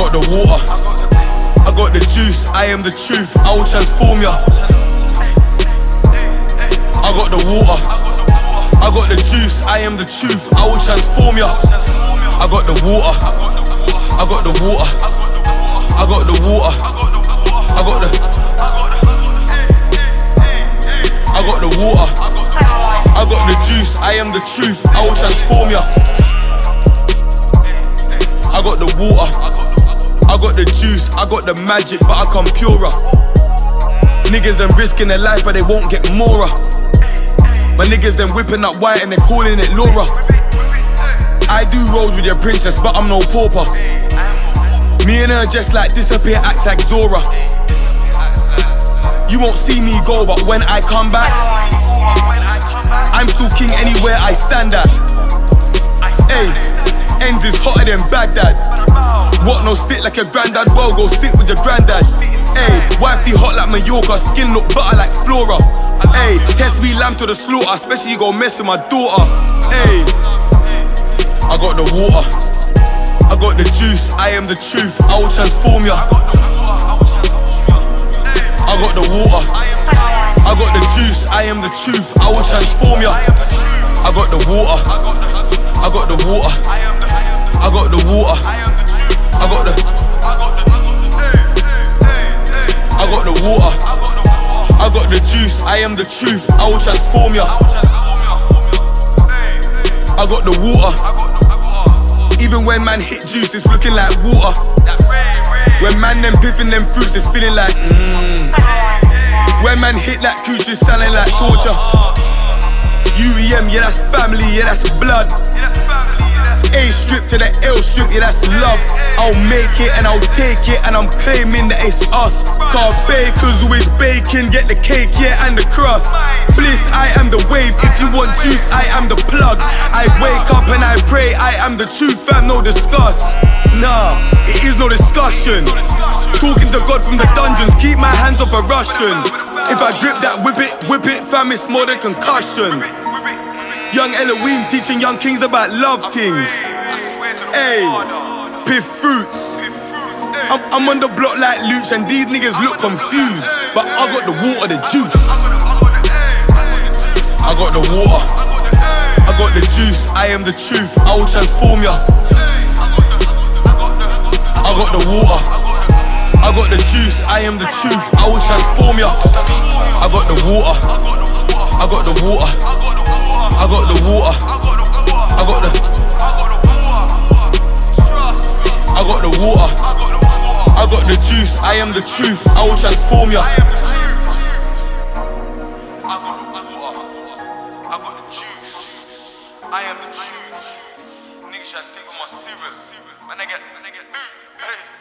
got the water, I got the juice, I am the truth, I will transform ya. I got the water, I got the juice, I am the truth, I will transform ya. I got the water, I got the water, I got the water, I got the water, I got the juice, I am the truth, I will transform ya. I got the water, I got the juice, I got the magic, but I come purer. Niggas them risking their life, but they won't get more. My niggas them whipping up white and they calling it Laura. I do rolls with your princess, but I'm no pauper. Me and her just like disappear, acts like Zora. You won't see me go, but when I come back, I'm still king anywhere I stand at. Ayy, ends is hotter than Baghdad. What, no stick like your granddad? Well, go sit with your granddad. Ayy, wifey hot like Mallorca, skin look butter like Flora. Ayy, test me lamb to the slaughter, especially you go mess with my daughter. Ayy, I got the water, I got the juice, I am the truth, I will transform ya. I got the water, I got the juice, I am the truth, I will transform ya. I got the water, I got the water, I got the water, I got the water, I got the juice, I am the truth, I will transform ya. I got the water, even when man hit juice, it's looking like water. When man them piffing them fruits, it's feeling like When man hit that cooch, it's sounding like torture. UEM, yeah that's family, yeah that's blood. A strip to the L strip, yeah that's love. I'll make it and I'll take it and I'm claiming that it's us. Car bakers always baking, get the cake, yeah, and the crust. Bliss, I am the wave, if you want juice, I am the plug. I wake up and I pray, I am the truth, fam, no discuss. Nah, it is no discussion. Talking to God from the dungeons, keep my hands off a Russian. If I grip that whip it, fam, it's more than concussion. Young Elohim teaching young kings about love things. Ayy, piff fruits. I'm on the block like Luch and these niggas look confused, but I got the water, the juice. I got the water, I got the juice, I am the truth, I will transform ya. I got the water, I got the juice, I am the truth, I will transform ya. I got the water, I got the water, I got the water, I got the water, I got the juice, I am the truth, I will transform ya. I got the water, I got the juice, I am the truth. Niggas should sing with my serious. When I get, hey.